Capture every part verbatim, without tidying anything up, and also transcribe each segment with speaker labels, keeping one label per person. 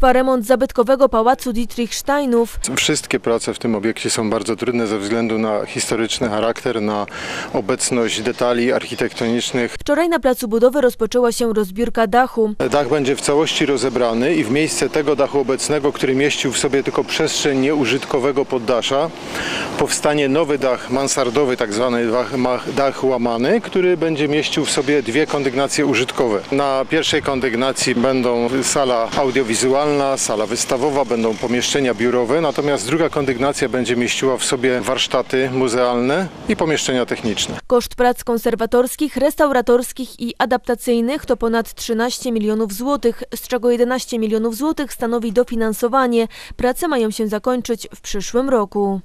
Speaker 1: Trwa remont zabytkowego pałacu Dietrichsteinów.
Speaker 2: Wszystkie prace w tym obiekcie są bardzo trudne ze względu na historyczny charakter, na obecność detali architektonicznych.
Speaker 1: Wczoraj na placu budowy rozpoczęła się rozbiórka dachu.
Speaker 2: Dach będzie w całości rozebrany i w miejsce tego dachu obecnego, który mieścił w sobie tylko przestrzeń nieużytkowego poddasza, powstanie nowy dach mansardowy, tak zwany dach, dach łamany, który będzie mieścił w sobie dwie kondygnacje użytkowe. Na pierwszej kondygnacji będą sala audiowizualna, sala wystawowa, będą pomieszczenia biurowe, natomiast druga kondygnacja będzie mieściła w sobie warsztaty muzealne i pomieszczenia techniczne.
Speaker 1: Koszt prac konserwatorskich, restauratorskich i adaptacyjnych to ponad trzynaście milionów złotych, z czego jedenaście milionów złotych stanowi dofinansowanie. Prace mają się zakończyć w przyszłym roku.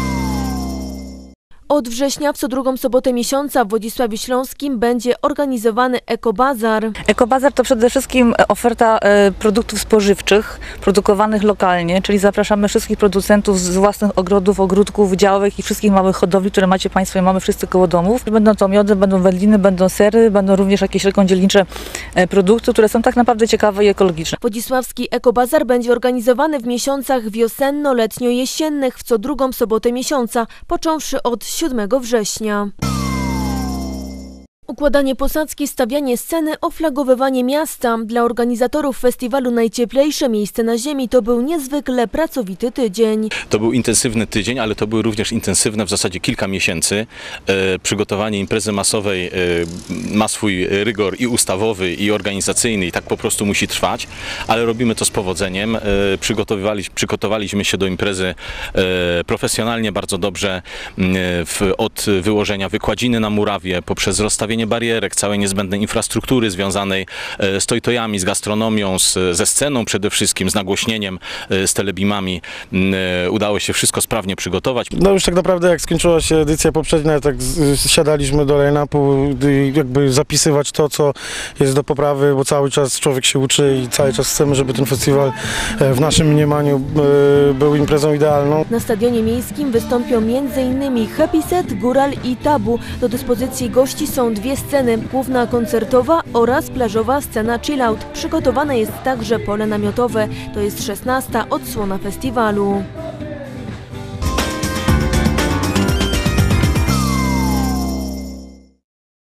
Speaker 1: Od września w co drugą sobotę miesiąca w Wodzisławiu Śląskim będzie organizowany ekobazar.
Speaker 3: Ekobazar to przede wszystkim oferta produktów spożywczych, produkowanych lokalnie, czyli zapraszamy wszystkich producentów z własnych ogrodów, ogródków, działek i wszystkich małych hodowli, które macie Państwo i mamy wszyscy koło domów. Będą to miody, będą wędliny, będą sery, będą również jakieś rękodzielnicze produkty, które są tak naprawdę ciekawe i ekologiczne.
Speaker 1: Wodzisławski ekobazar będzie organizowany w miesiącach wiosenno-letnio-jesiennych w co drugą sobotę miesiąca, począwszy od siódmego września. Układanie posadzki, stawianie sceny, oflagowywanie miasta. Dla organizatorów festiwalu Najcieplejsze miejsce na ziemi to był niezwykle pracowity tydzień.
Speaker 4: To był intensywny tydzień, ale to były również intensywne w zasadzie kilka miesięcy. E, przygotowanie imprezy masowej e, ma swój rygor i ustawowy, i organizacyjny i tak po prostu musi trwać, ale robimy to z powodzeniem. E, przygotowywali, przygotowaliśmy się do imprezy e, profesjonalnie, bardzo dobrze e, w, od wyłożenia wykładziny na murawie, poprzez rozstawienie barierek, całej niezbędnej infrastruktury związanej z tojtojami, z gastronomią, z, ze sceną przede wszystkim, z nagłośnieniem, z telebimami. Udało się wszystko sprawnie przygotować.
Speaker 5: No już tak naprawdę jak skończyła się edycja poprzednia, tak siadaliśmy do line-upu i jakby zapisywać to, co jest do poprawy, bo cały czas człowiek się uczy i cały czas chcemy, żeby ten festiwal w naszym mniemaniu był imprezą idealną.
Speaker 1: Na stadionie miejskim wystąpią między innymi Happy Set, Góral i Tabu. Do dyspozycji gości są dwie sceny, główna koncertowa oraz plażowa scena chillout. Przygotowane jest także pole namiotowe. To jest szesnasta odsłona festiwalu.